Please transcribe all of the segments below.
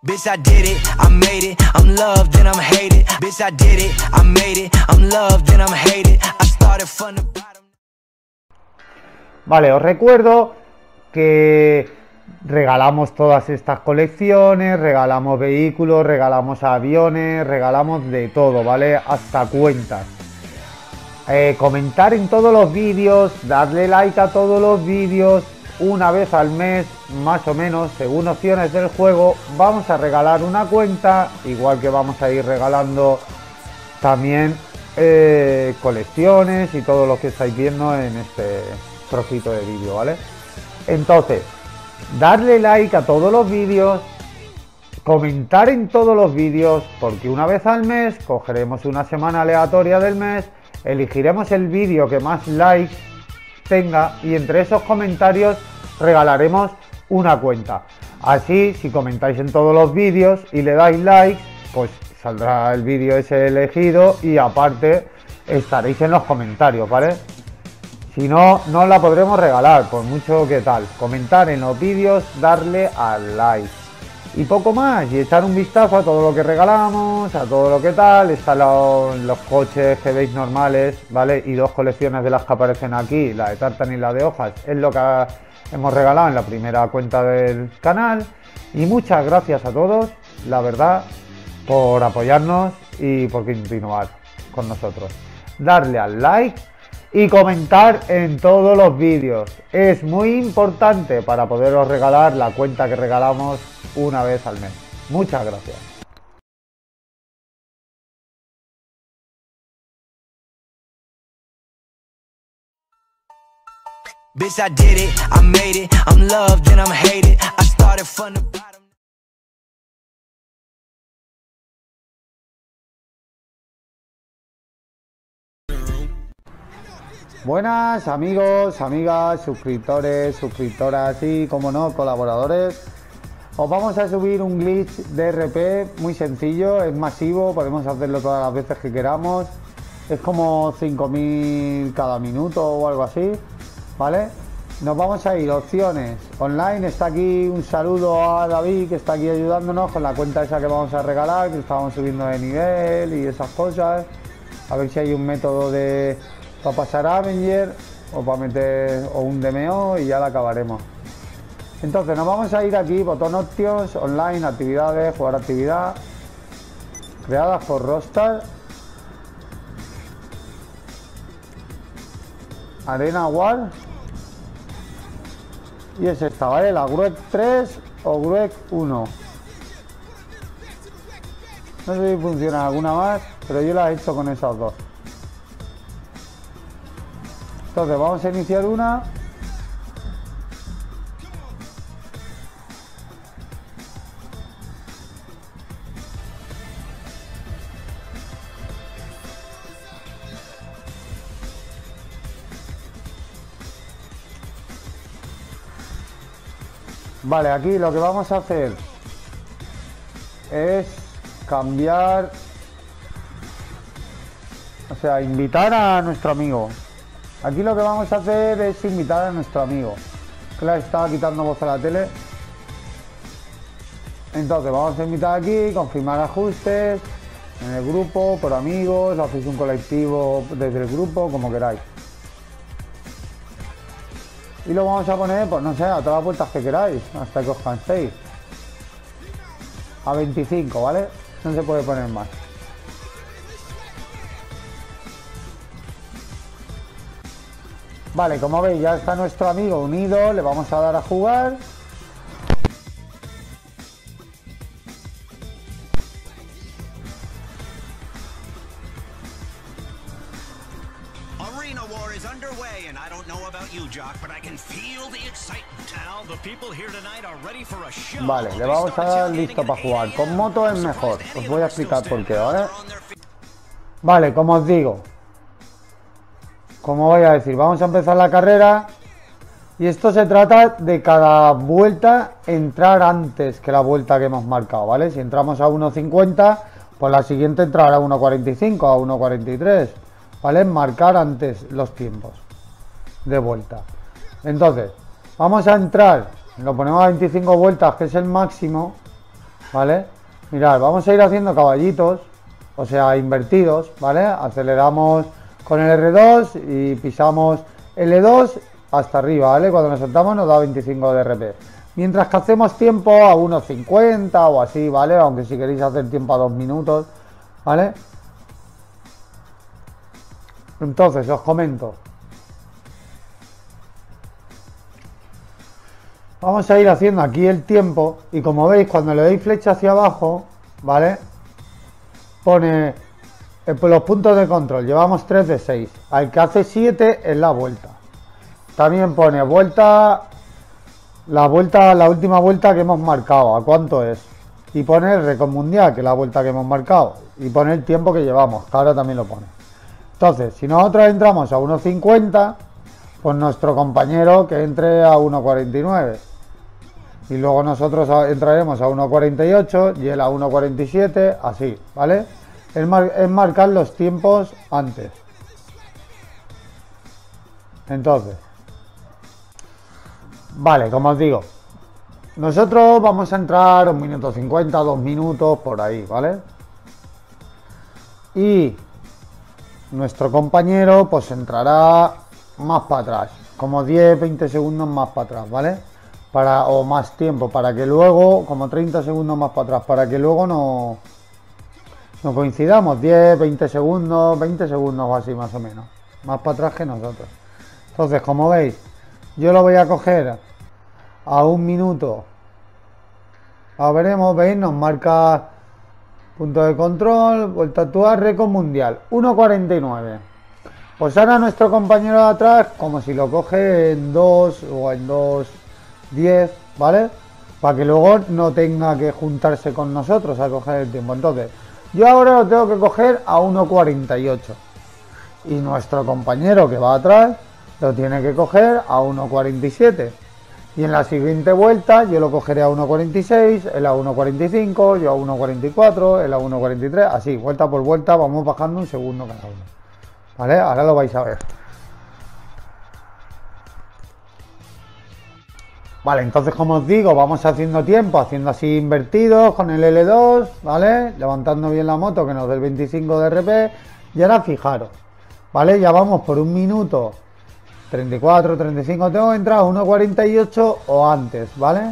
Bitch, I did it, I made it, I'm loved and I'm hated. Bitch, I did it, I made it, I'm loved and I'm hated. I started from the bottom. Vale, os recuerdo que regalamos todas estas colecciones, regalamos vehículos, regalamos aviones, regalamos de todo, ¿vale? Hasta cuentas. Comentar en todos los vídeos, darle like a todos los vídeos. Una vez al mes, más o menos, según opciones del juego, vamos a regalar una cuenta, igual que vamos a ir regalando también colecciones y todo lo que estáis viendo en este trocito de vídeo, ¿vale? Entonces, darle like a todos los vídeos, comentar en todos los vídeos, porque una vez al mes cogeremos una semana aleatoria del mes, elegiremos el vídeo que más likes tenga y entre esos comentarios regalaremos una cuenta. Así, si comentáis en todos los vídeos y le dais like, pues saldrá el vídeo ese elegido y aparte estaréis en los comentarios, ¿vale? Si no, no la podremos regalar, por mucho que tal. Comentar en los vídeos, darle al like. Y poco más, y echar un vistazo a todo lo que regalamos, a todo lo que tal. Están los coches que veis normales, ¿vale? Y dos colecciones de las que aparecen aquí, la de tartan y la de hojas, es lo que hemos regalado en la primera cuenta del canal. Y muchas gracias a todos, la verdad, por apoyarnos y por continuar con nosotros. Darle al like y comentar en todos los vídeos. Es muy importante para poderos regalar la cuenta que regalamos una vez al mes. Muchas gracias. Bitch, I did it, I made it, I'm loved and I'm hated. I started from the bottom. Buenas amigos, amigas, suscriptores, suscriptoras y, como no, colaboradores. Os vamos a subir un glitch de RP muy sencillo, es masivo, podemos hacerlo todas las veces que queramos. Es como 5000 cada minuto o algo así, ¿vale? Nos vamos a ir, opciones, online, está aquí, un saludo a David que está aquí ayudándonos con la cuenta esa que vamos a regalar, que estábamos subiendo de nivel y esas cosas. A ver si hay un método de para pasar a Avenger o para meter o un DMO y ya la acabaremos. Entonces nos vamos a ir aquí, botón options, online, actividades, jugar actividad, creadas por Rockstar, Arena War, y es esta, ¿vale? La Gruek 3 o Gruek 1. No sé si funciona alguna más, pero yo la he hecho con esas dos. Entonces vamos a iniciar una. Vale, aquí lo que vamos a hacer es cambiar, o sea, invitar a nuestro amigo. Aquí lo que vamos a hacer es invitar a nuestro amigo. Claro, estaba quitando voz a la tele. Entonces vamos a invitar aquí, confirmar ajustes, en el grupo, por amigos, hacéis un colectivo desde el grupo, como queráis. Y lo vamos a poner, pues no sé, a todas las vueltas que queráis, hasta que os canséis. A 25, ¿vale? No se puede poner más. Vale, como veis ya está nuestro amigo unido, le vamos a dar a jugar. Arena War is underway and I don't know about you, Jock, but I can feel the excitement. Now, the people here tonight are ready for a show. Vale, le vamos a dar listo para jugar. Con moto es mejor, os voy a explicar por qué, ¿vale? Vale, como os digo, como voy a decir, vamos a empezar la carrera y esto se trata de cada vuelta entrar antes que la vuelta que hemos marcado, ¿vale? Si entramos a 1.50, pues la siguiente entrará a 1.45, a 1.43, ¿vale? Marcar antes los tiempos de vuelta. Entonces, vamos a entrar, lo ponemos a 25 vueltas, que es el máximo, ¿vale? Mirad, vamos a ir haciendo caballitos, o sea, invertidos, ¿vale? Aceleramos con el R2 y pisamos L2 hasta arriba, ¿vale? Cuando nos soltamos nos da 25 de RP. Mientras que hacemos tiempo a unos 50 o así, ¿vale? Aunque si queréis hacer tiempo a 2 minutos, ¿vale? Entonces, os comento. Vamos a ir haciendo aquí el tiempo y como veis, cuando le doy flecha hacia abajo, ¿vale? Pone los puntos de control, llevamos 3 de 6. Al que hace 7 es la vuelta. También pone vuelta, la última vuelta que hemos marcado, ¿a cuánto es? Y pone el récord mundial, que es la vuelta que hemos marcado. Y pone el tiempo que llevamos, que ahora también lo pone. Entonces, si nosotros entramos a 1.50, pues nuestro compañero que entre a 1.49. Y luego nosotros entraremos a 1.48 y él a 1.47, así, ¿vale? Es marcar los tiempos antes. Entonces, vale, como os digo, nosotros vamos a entrar 1 minuto 50, 2 minutos, por ahí, ¿vale? Y nuestro compañero pues entrará más para atrás, como 10, 20 segundos más para atrás, ¿vale? O más tiempo, para que luego, como 30 segundos más para atrás, para que luego no coincidamos, 10, 20 segundos o así más o menos, más para atrás que nosotros. Entonces, como veis, yo lo voy a coger a 1 minuto, ahora veremos, veis, nos marca punto de control, vuelta a actuar, récord mundial, 1.49. Pues ahora nuestro compañero de atrás, como si lo coge en 2 o en 2.10, ¿vale? Para que luego no tenga que juntarse con nosotros a coger el tiempo. Entonces, yo ahora lo tengo que coger a 1.48. Y nuestro compañero que va atrás lo tiene que coger a 1.47. Y en la siguiente vuelta yo lo cogeré a 1.46, él a 1.45, yo a 1.44, él a 1.43, así, vuelta por vuelta, vamos bajando 1 segundo cada uno. ¿Vale? Ahora lo vais a ver. Vale, entonces como os digo, vamos haciendo tiempo, haciendo así invertidos con el L2, ¿vale? Levantando bien la moto que nos dé el 25 de RP. Y ahora fijaros, ¿vale? Ya vamos por 1 minuto 34, 35, tengo que entrar a 1.48 o antes, ¿vale?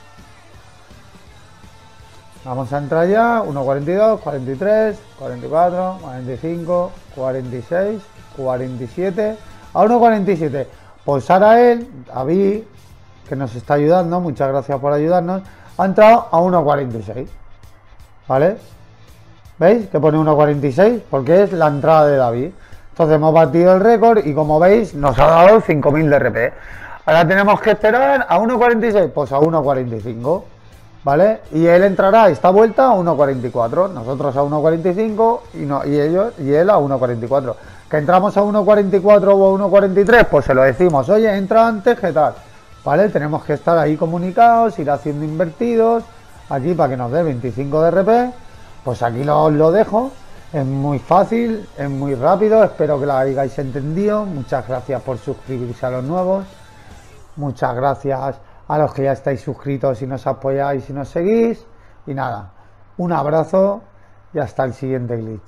Vamos a entrar ya, 1.42, 43, 44, 45, 46, 47, a 1.47. Pues ahora él, David, que nos está ayudando, muchas gracias por ayudarnos, ha entrado a 1.46, ¿vale? ¿Veis? Que pone 1.46 porque es la entrada de David. Entonces hemos batido el récord y como veis nos ha dado 5.000 de RP. Ahora tenemos que esperar a 1.46, pues a 1.45, ¿vale? Y él entrará a esta vuelta a 1.44, nosotros a 1.45 y él a 1.44. Que entramos a 1.44 o a 1.43, pues se lo decimos, oye, entra antes, ¿qué tal? ¿Vale? Tenemos que estar ahí comunicados, ir haciendo invertidos, aquí para que nos dé 25 de RP, pues aquí lo dejo. Es muy fácil, es muy rápido, espero que lo hayáis entendido. Muchas gracias por suscribirse a los nuevos. Muchas gracias a los que ya estáis suscritos y nos apoyáis y nos seguís. Y nada, un abrazo y hasta el siguiente glitch.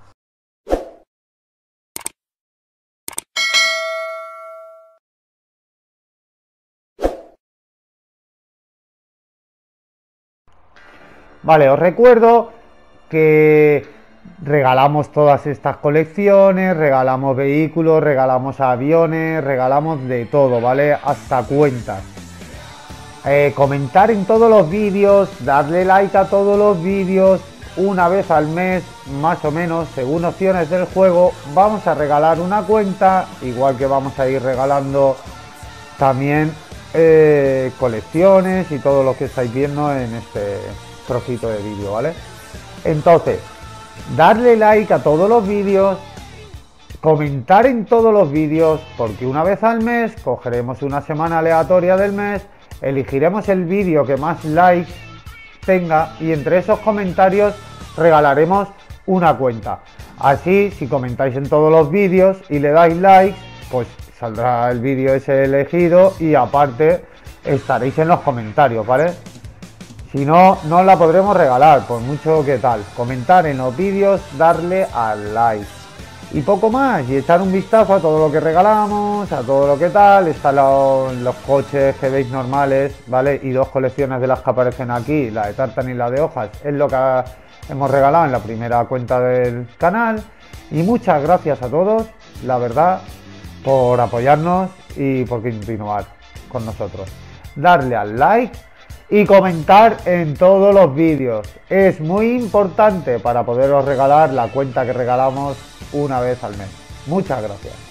Vale, os recuerdo que regalamos todas estas colecciones, regalamos vehículos, regalamos aviones, regalamos de todo, ¿vale? Hasta cuentas. Comentar en todos los vídeos, darle like a todos los vídeos, una vez al mes, más o menos, según opciones del juego, vamos a regalar una cuenta, igual que vamos a ir regalando también colecciones y todo lo que estáis viendo en este trocito de vídeo, ¿vale? Entonces, darle like a todos los vídeos, comentar en todos los vídeos, porque una vez al mes cogeremos una semana aleatoria del mes, elegiremos el vídeo que más likes tenga y entre esos comentarios regalaremos una cuenta. Así, si comentáis en todos los vídeos y le dais likes, pues saldrá el vídeo ese elegido y aparte estaréis en los comentarios, ¿vale? Si no, no la podremos regalar, por mucho que tal. Comentar en los vídeos, darle al like. Y poco más, y echar un vistazo a todo lo que regalamos, a todo lo que tal. Están los coches que veis normales, ¿vale? Y 2 colecciones de las que aparecen aquí, la de tartan y la de hojas, es lo que hemos regalado en la primera cuenta del canal. Y muchas gracias a todos, la verdad, por apoyarnos y por continuar con nosotros. Darle al like y comentar en todos los vídeos. Es muy importante para poderos regalar la cuenta que regalamos una vez al mes. Muchas gracias.